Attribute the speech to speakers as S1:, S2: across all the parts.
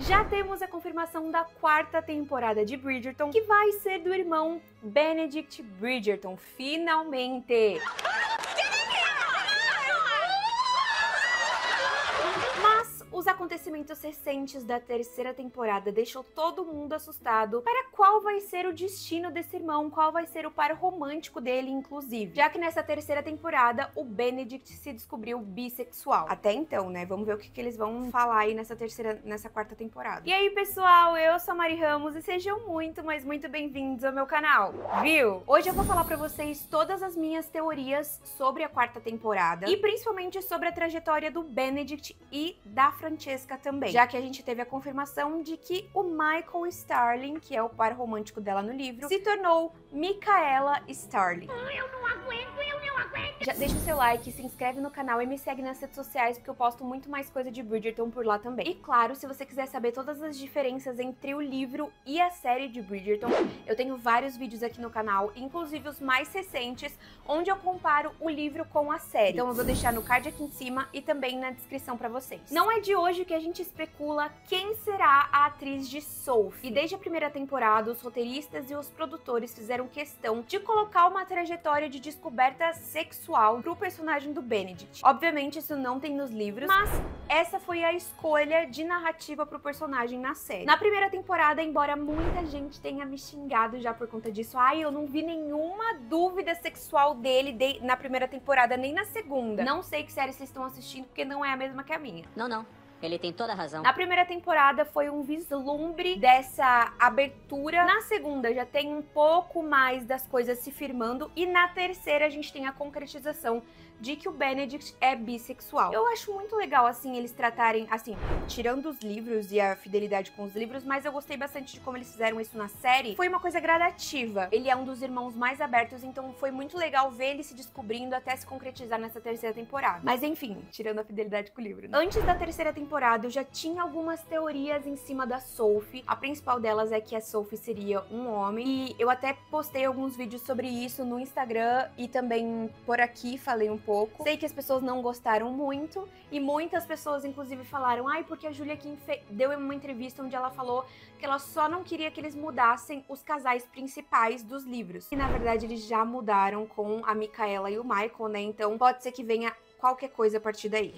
S1: Já temos a confirmação da 4ª temporada de Bridgerton, que vai ser do irmão Benedict Bridgerton, finalmente! Os acontecimentos recentes da 3ª temporada deixou todo mundo assustado para qual vai ser o destino desse irmão, qual vai ser o par romântico dele, inclusive. Já que nessa 3ª temporada, o Benedict se descobriu bissexual. Até então, né? Vamos ver o que eles vão falar aí nessa 4ª temporada. E aí, pessoal, eu sou a Mari Ramos e sejam muito, mas muito bem-vindos ao meu canal, viu? Hoje eu vou falar pra vocês todas as minhas teorias sobre a 4ª temporada e principalmente sobre a trajetória do Benedict e da Francesca também, já que a gente teve a confirmação de que o Michael Starling, que é o par romântico dela no livro, se tornou Micaela Starling. Eu não aguento! Já deixa o seu like, se inscreve no canal e me segue nas redes sociais, porque eu posto muito mais coisa de Bridgerton por lá também. E claro, se você quiser saber todas as diferenças entre o livro e a série de Bridgerton, eu tenho vários vídeos aqui no canal, inclusive os mais recentes, onde eu comparo o livro com a série. Então eu vou deixar no card aqui em cima e também na descrição pra vocês. Não é de hoje que a gente especula quem será a atriz de Sophie. E desde a 1ª temporada, os roteiristas e os produtores fizeram questão de colocar uma trajetória de descoberta sexual pro personagem do Benedict. Obviamente isso não tem nos livros, mas essa foi a escolha de narrativa pro personagem na série. Na 1ª temporada, embora muita gente tenha me xingado já por conta disso, ai, eu não vi nenhuma dúvida sexual dele na 1ª temporada, nem na 2ª. Não sei que série vocês estão assistindo, porque não é a mesma que a minha.
S2: Não. Ele tem toda a razão.
S1: Na 1ª temporada foi um vislumbre dessa abertura. Na 2ª já tem um pouco mais das coisas se firmando. E na 3ª a gente tem a concretização de que o Benedict é bissexual. Eu acho muito legal, assim, eles tratarem, assim, tirando os livros e a fidelidade com os livros, mas eu gostei bastante de como eles fizeram isso na série. Foi uma coisa gradativa. Ele é um dos irmãos mais abertos, então foi muito legal ver ele se descobrindo até se concretizar nessa 3ª temporada. Mas enfim, tirando a fidelidade com o livro, né? Antes da 3ª temporada, eu já tinha algumas teorias em cima da Sophie. A principal delas é que a Sophie seria um homem, e eu até postei alguns vídeos sobre isso no Instagram e também por aqui falei um pouco. Sei que as pessoas não gostaram muito e muitas pessoas inclusive falaram, ai, porque a Julia Kim deu uma entrevista onde ela falou que ela só não queria que eles mudassem os casais principais dos livros. E na verdade eles já mudaram com a Micaela e o Michael, né? Então pode ser que venha qualquer coisa a partir daí.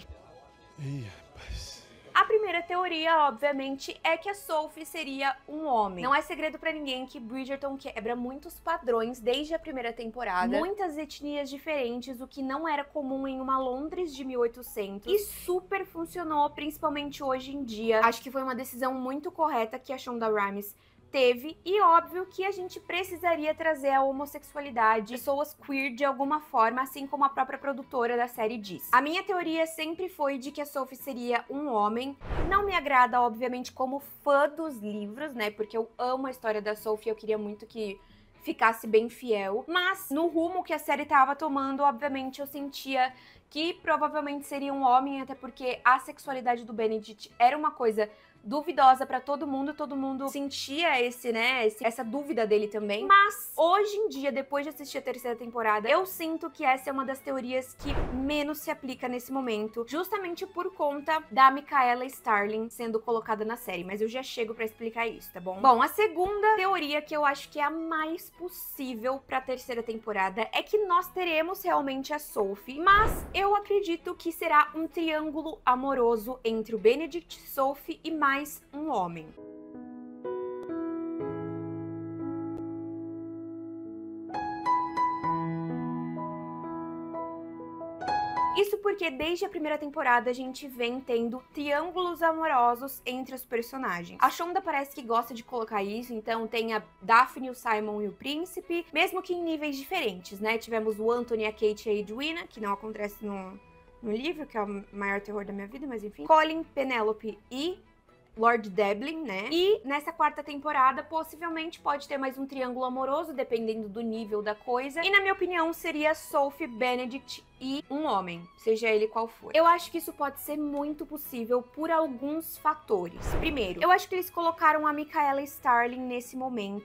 S3: Ih, rapaz.
S1: A primeira teoria, obviamente, é que a Sophie seria um homem. Não é segredo pra ninguém que Bridgerton quebra muitos padrões desde a 1ª temporada. Muitas etnias diferentes, o que não era comum em uma Londres de 1800. E super funcionou, principalmente hoje em dia. Acho que foi uma decisão muito correta que a Shonda Rhimes teve, e óbvio que a gente precisaria trazer a homossexualidade, pessoas queer de alguma forma, assim como a própria produtora da série diz. A minha teoria sempre foi de que a Sophie seria um homem. Não me agrada, obviamente, como fã dos livros, né, porque eu amo a história da Sophie, eu queria muito que ficasse bem fiel, mas no rumo que a série tava tomando, obviamente, eu sentia que provavelmente seria um homem, até porque a sexualidade do Benedict era uma coisa duvidosa pra todo mundo sentia essa dúvida dele também. Mas hoje em dia, depois de assistir a 3ª temporada, eu sinto que essa é uma das teorias que menos se aplica nesse momento, justamente por conta da Micaela Starling sendo colocada na série, mas eu já chego pra explicar isso, tá bom? Bom, a segunda teoria, que eu acho que é a mais possível pra 3ª temporada, é que nós teremos realmente a Sophie, mas eu acredito que será um triângulo amoroso entre o Benedict, Sophie e mais um homem. Isso porque desde a 1ª temporada a gente vem tendo triângulos amorosos entre os personagens. A Shonda parece que gosta de colocar isso, então tem a Daphne, o Simon e o Príncipe, mesmo que em níveis diferentes, né? Tivemos o Anthony, a Kate e a Edwina, que não acontece no livro, que é o maior terror da minha vida, mas enfim. Colin, Penelope e Lord Deblin, né? E nessa 4ª temporada, possivelmente pode ter mais um triângulo amoroso, dependendo do nível da coisa. E na minha opinião, seria Sophie, Benedict e um homem, seja ele qual for. Eu acho que isso pode ser muito possível por alguns fatores. Primeiro, eu acho que eles colocaram a Micaela Starling nesse momento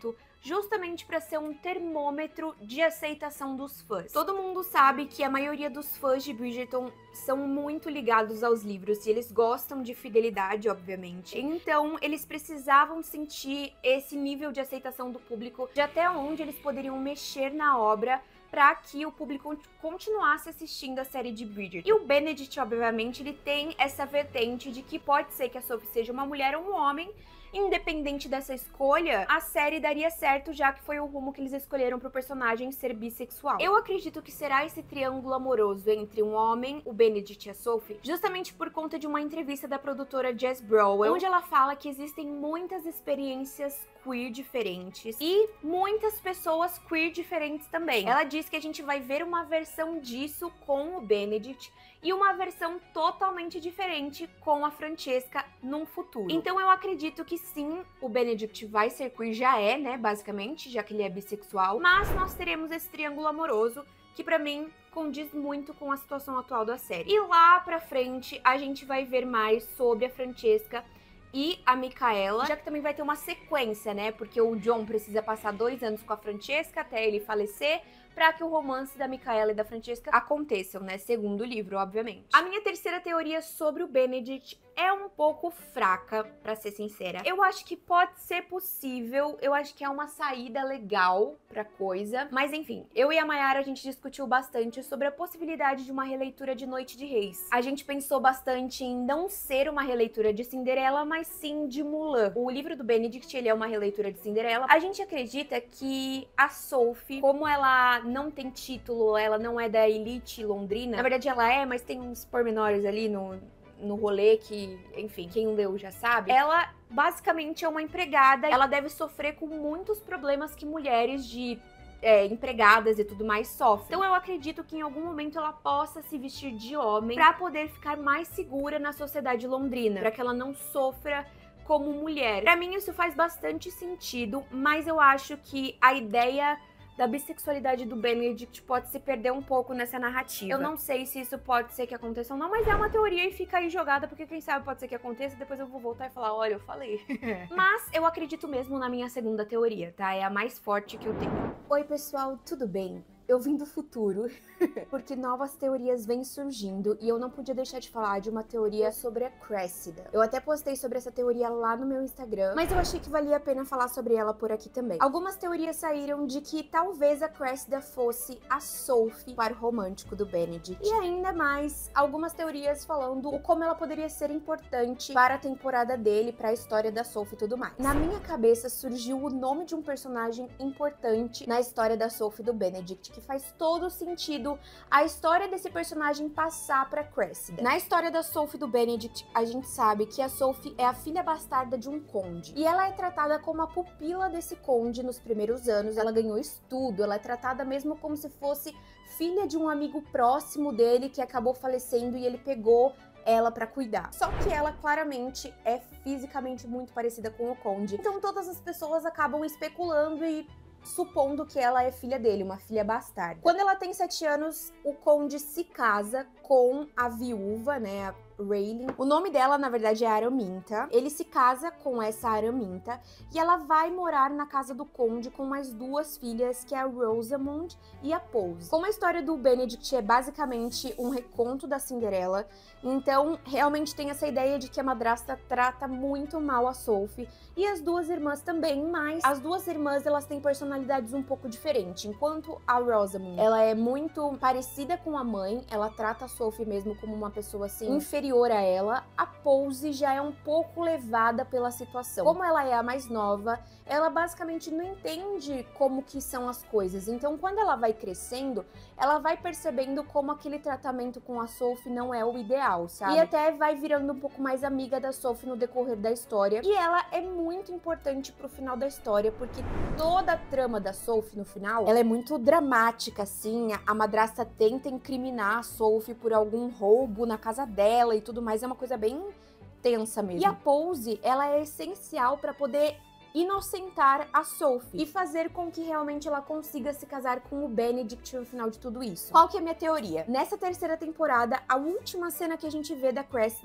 S1: justamente para ser um termômetro de aceitação dos fãs. Todo mundo sabe que a maioria dos fãs de Bridgerton são muito ligados aos livros e eles gostam de fidelidade, obviamente. Então, eles precisavam sentir esse nível de aceitação do público, de até onde eles poderiam mexer na obra para que o público continuasse assistindo a série de Bridgerton. E o Benedict, obviamente, ele tem essa vertente de que pode ser que a Sophie seja uma mulher ou um homem. Independente dessa escolha, a série daria certo, já que foi o rumo que eles escolheram pro personagem ser bissexual. Eu acredito que será esse triângulo amoroso entre um homem, o Benedict e a Sophie, justamente por conta de uma entrevista da produtora Jess Browell, onde ela fala que existem muitas experiências queer diferentes e muitas pessoas queer diferentes também. Ela diz que a gente vai ver uma versão disso com o Benedict e uma versão totalmente diferente com a Francesca num futuro. Então eu acredito que sim, o Benedict vai ser queer, já é, né, basicamente, já que ele é bissexual, mas nós teremos esse triângulo amoroso que pra mim condiz muito com a situação atual da série. E lá pra frente a gente vai ver mais sobre a Francesca e a Micaela, já que também vai ter uma sequência, né, porque o John precisa passar 2 anos com a Francesca até ele falecer, para que o romance da Micaela e da Francesca aconteçam, né? Segundo o livro, obviamente. A minha terceira teoria sobre o Benedict é um pouco fraca, pra ser sincera. Eu acho que pode ser possível, eu acho que é uma saída legal pra coisa, mas enfim, eu e a Mayara, a gente discutiu bastante sobre a possibilidade de uma releitura de Noite de Reis. A gente pensou bastante em não ser uma releitura de Cinderela, mas sim de Mulan. O livro do Benedict, ele é uma releitura de Cinderela. A gente acredita que a Sophie, como ela não tem título, ela não é da elite londrina, na verdade ela é, mas tem uns pormenores ali no rolê que, enfim, quem leu já sabe. Ela basicamente é uma empregada, ela deve sofrer com muitos problemas que mulheres de empregadas e tudo mais sofrem. Então eu acredito que em algum momento ela possa se vestir de homem pra poder ficar mais segura na sociedade londrina, pra que ela não sofra como mulher. Pra mim isso faz bastante sentido, mas eu acho que a ideia da bissexualidade do Benedict pode se perder um pouco nessa narrativa. Eu não sei se isso pode ser que aconteça ou não, mas é uma teoria e fica aí jogada, porque quem sabe pode ser que aconteça, depois eu vou voltar e falar, olha, eu falei. Mas eu acredito mesmo na minha segunda teoria, tá? É a mais forte que eu tenho. Oi, pessoal, tudo bem? Eu vim do futuro, porque novas teorias vêm surgindo e eu não podia deixar de falar de uma teoria sobre a Cressida. Eu até postei sobre essa teoria lá no meu Instagram, mas eu achei que valia a pena falar sobre ela por aqui também. Algumas teorias saíram de que talvez a Cressida fosse a Sophie, par romântico do Benedict. E ainda mais, algumas teorias falando como ela poderia ser importante para a temporada dele, para a história da Sophie e tudo mais. Na minha cabeça surgiu o nome de um personagem importante na história da Sophie e do Benedict, que faz todo sentido a história desse personagem passar pra Cressida. Na história da Sophie e do Benedict, a gente sabe que a Sophie é a filha bastarda de um conde. E ela é tratada como a pupila desse conde nos primeiros anos. Ela ganhou estudo, ela é tratada mesmo como se fosse filha de um amigo próximo dele que acabou falecendo e ele pegou ela pra cuidar. Só que ela claramente é fisicamente muito parecida com o conde. Então todas as pessoas acabam especulando e supondo que ela é filha dele, uma filha bastarda. Quando ela tem 7 anos, o conde se casa com a viúva, né, a Rayleigh. O nome dela, na verdade, é Araminta. Ele se casa com essa Araminta e ela vai morar na casa do conde com mais 2 filhas, que é a Rosamund e a Pose. Como a história do Benedict é basicamente um reconto da Cinderela, então realmente tem essa ideia de que a madrasta trata muito mal a Sophie e as 2 irmãs também, mas as 2 irmãs, elas têm personalidades um pouco diferentes. Enquanto a Rosamund, ela é muito parecida com a mãe, ela trata a Sophie mesmo como uma pessoa assim inferior a ela, a Pose já é um pouco levada pela situação. Como ela é a mais nova, ela basicamente não entende como que são as coisas. Então, quando ela vai crescendo, ela vai percebendo como aquele tratamento com a Sophie não é o ideal, sabe? E até vai virando um pouco mais amiga da Sophie no decorrer da história. E ela é muito importante pro final da história, porque toda a trama da Sophie no final, ela é muito dramática, assim. A madrasta tenta incriminar a Sophie por algum roubo na casa dela e tudo mais. É uma coisa bem tensa mesmo. E a Pose, ela é essencial pra poder inocentar a Sophie e fazer com que realmente ela consiga se casar com o Benedict no final de tudo isso. Qual que é a minha teoria? Nessa terceira temporada, a última cena que a gente vê da Cressida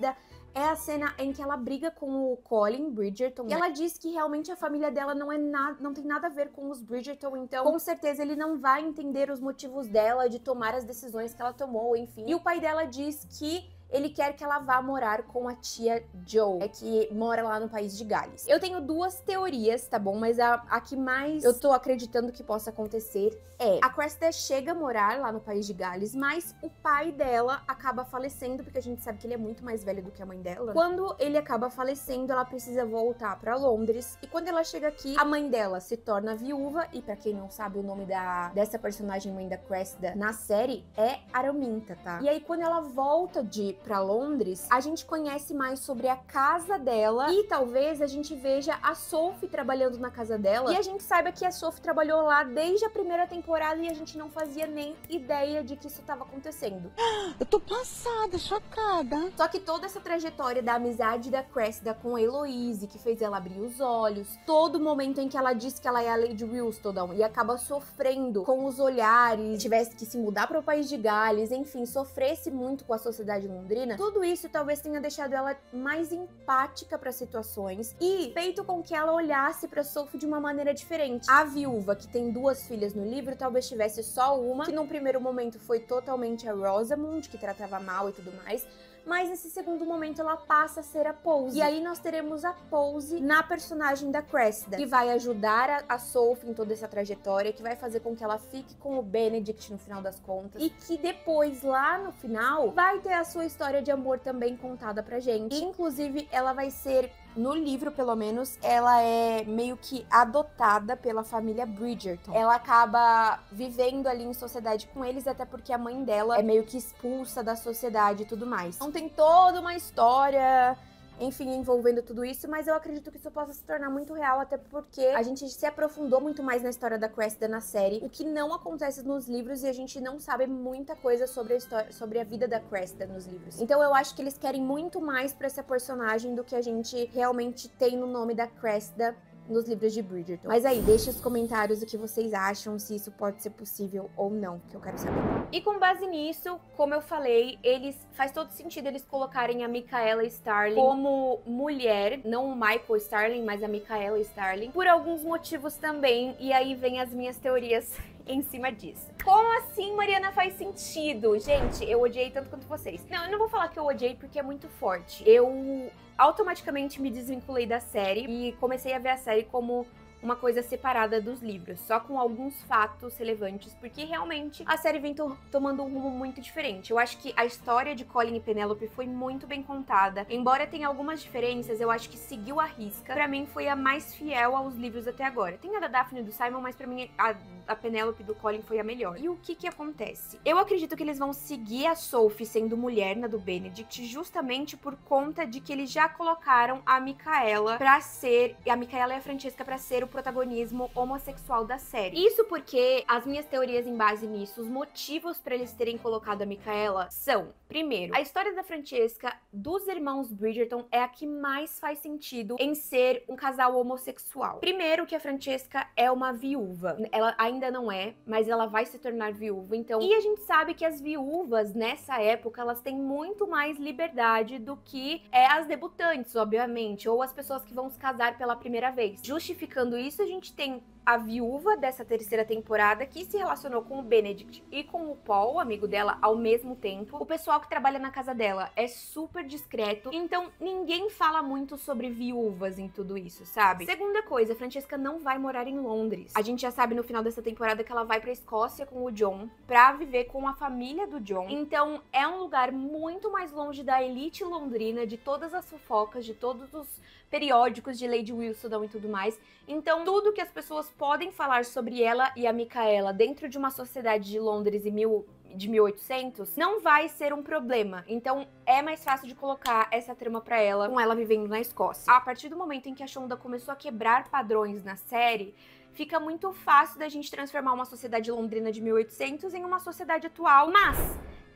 S1: é a cena em que ela briga com o Colin Bridgerton. E ela diz que realmente a família dela não tem nada a ver com os Bridgerton, então com certeza ele não vai entender os motivos dela de tomar as decisões que ela tomou, enfim. E o pai dela diz que ele quer que ela vá morar com a tia Jo, que mora lá no país de Gales. Eu tenho duas teorias, tá bom? Mas a que mais eu tô acreditando que possa acontecer é: a Cressida chega a morar lá no país de Gales, mas o pai dela acaba falecendo, porque a gente sabe que ele é muito mais velho do que a mãe dela. Quando ele acaba falecendo, ela precisa voltar pra Londres, e quando ela chega aqui, a mãe dela se torna viúva, e pra quem não sabe, o nome dessa personagem mãe da Cressida na série é Araminta, tá? E aí, quando ela volta pra Londres, a gente conhece mais sobre a casa dela e talvez a gente veja a Sophie trabalhando na casa dela, e a gente saiba que a Sophie trabalhou lá desde a primeira temporada e a gente não fazia nem ideia de que isso estava acontecendo.
S4: Eu tô passada, chocada.
S1: Só que toda essa trajetória da amizade da Cressida com a Eloise, que fez ela abrir os olhos, todo momento em que ela disse que ela é a Lady Whistledown e acaba sofrendo com os olhares, tivesse que se mudar para o país de Gales, enfim, sofresse muito com a sociedade londrina, tudo isso talvez tenha deixado ela mais empática para situações e feito com que ela olhasse para Sophie de uma maneira diferente. A viúva, que tem duas filhas no livro, talvez tivesse só uma, que num primeiro momento foi totalmente a Rosamund, que tratava mal e tudo mais, mas nesse segundo momento ela passa a ser a Pose. E aí nós teremos a Pose na personagem da Cressida, que vai ajudar a Sophie em toda essa trajetória, que vai fazer com que ela fique com o Benedict no final das contas, e que depois, lá no final, vai ter a sua história de amor também contada pra gente. E, inclusive, ela vai ser, no livro pelo menos, ela é meio que adotada pela família Bridgerton. Ela acaba vivendo ali em sociedade com eles, até porque a mãe dela é meio que expulsa da sociedade e tudo mais. Então tem toda uma história, enfim, envolvendo tudo isso, mas eu acredito que isso possa se tornar muito real, até porque a gente se aprofundou muito mais na história da Cressida na série, o que não acontece nos livros, e a gente não sabe muita coisa sobre a história, sobre a vida da Cressida nos livros. Então eu acho que eles querem muito mais pra essa personagem do que a gente realmente tem no nome da Cressida nos livros de Bridgerton. Mas aí, deixa nos comentários o que vocês acham, se isso pode ser possível ou não, que eu quero saber. E com base nisso, como eu falei, faz todo sentido eles colocarem a Michaela Starling como mulher, não o Michael Starling, mas a Michaela Starling, por alguns motivos também, e aí vem as minhas teorias em cima disso. Como assim, Mariana, faz sentido? Gente, eu odiei tanto quanto vocês. Não, eu não vou falar que eu odiei porque é muito forte. Eu automaticamente me desvinculei da série e comecei a ver a série como uma coisa separada dos livros, só com alguns fatos relevantes, porque realmente a série vem tomando um rumo muito diferente. Eu acho que a história de Colin e Penélope foi muito bem contada, embora tenha algumas diferenças, eu acho que seguiu a risca. Pra mim foi a mais fiel aos livros até agora. Tem a da Daphne e do Simon, mas pra mim a Penélope do Colin foi a melhor. E o que acontece? Eu acredito que eles vão seguir a Sophie sendo mulher na do Benedict, justamente por conta de que eles já colocaram a Michaela pra ser, a Michaela e a Francesca pra ser o protagonismo homossexual da série. Isso porque as minhas teorias em base nisso, os motivos pra eles terem colocado a Michaela são: primeiro, a história da Francesca dos irmãos Bridgerton é a que mais faz sentido em ser um casal homossexual. Primeiro que a Francesca é uma viúva. Ela ainda não é, mas ela vai se tornar viúva, então... E a gente sabe que as viúvas, nessa época, elas têm muito mais liberdade do que as debutantes, obviamente, ou as pessoas que vão se casar pela primeira vez. Justificando isso, a gente tem a viúva dessa terceira temporada que se relacionou com o Benedict e com o Paul, amigo dela, ao mesmo tempo. O pessoal que trabalha na casa dela é super discreto, então ninguém fala muito sobre viúvas em tudo isso, sabe? Segunda coisa, a Francesca não vai morar em Londres. A gente já sabe no final dessa temporada que ela vai pra Escócia com o John, pra viver com a família do John. Então é um lugar muito mais longe da elite londrina, de todas as fofocas, de todos os periódicos de Lady Whistledown e tudo mais. Então tudo que as pessoas podem falar sobre ela e a Michaela dentro de uma sociedade de Londres de 1800 não vai ser um problema. Então é mais fácil de colocar essa trama pra ela, com ela vivendo na Escócia. A partir do momento em que a Shonda começou a quebrar padrões na série, fica muito fácil da gente transformar uma sociedade londrina de 1800 em uma sociedade atual, mas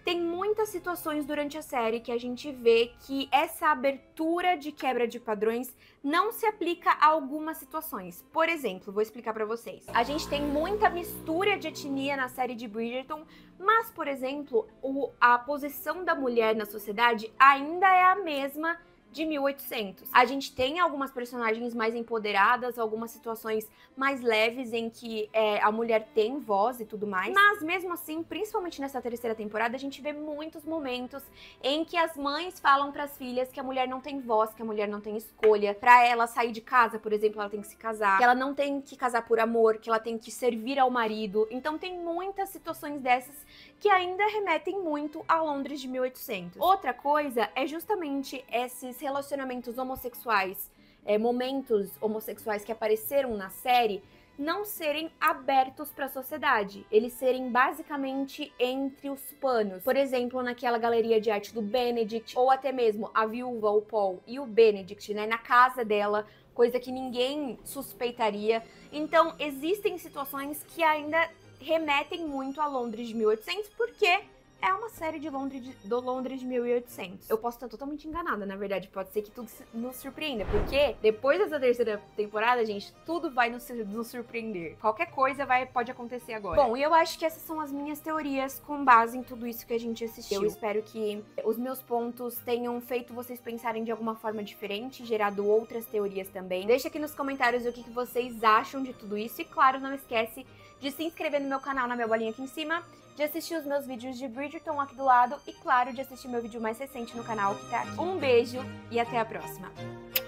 S1: Tem muitas situações durante a série que a gente vê que essa abertura de quebra de padrões não se aplica a algumas situações. Por exemplo, vou explicar pra vocês. A gente tem muita mistura de etnia na série de Bridgerton, mas, por exemplo, a posição da mulher na sociedade ainda é a mesma de 1800. A gente tem algumas personagens mais empoderadas, algumas situações mais leves em que a mulher tem voz e tudo mais, mas mesmo assim, principalmente nessa terceira temporada, a gente vê muitos momentos em que as mães falam pras filhas que a mulher não tem voz, que a mulher não tem escolha. Pra ela sair de casa, por exemplo, ela tem que se casar, que ela não tem que casar por amor, que ela tem que servir ao marido. Então tem muitas situações dessas que ainda remetem muito a Londres de 1800. Outra coisa é justamente esses relacionamentos homossexuais, momentos homossexuais que apareceram na série, não serem abertos para a sociedade, eles serem basicamente entre os panos. Por exemplo, naquela galeria de arte do Benedict, ou até mesmo a viúva, o Paul e o Benedict, né, na casa dela, coisa que ninguém suspeitaria. Então, existem situações que ainda remetem muito a Londres de 1800, porque é uma série de Londres de 1800. Eu posso estar totalmente enganada, na verdade, pode ser que tudo nos surpreenda, porque depois dessa terceira temporada, gente, tudo vai nos surpreender. Qualquer coisa pode acontecer agora. Bom, e eu acho que essas são as minhas teorias com base em tudo isso que a gente assistiu. Eu espero que os meus pontos tenham feito vocês pensarem de alguma forma diferente, gerado outras teorias também. Deixa aqui nos comentários o que vocês acham de tudo isso e, claro, não esquece de se inscrever no meu canal, na minha bolinha aqui em cima, de assistir os meus vídeos de Bridgerton aqui do lado e, claro, de assistir meu vídeo mais recente no canal que tá aqui. Um beijo e até a próxima!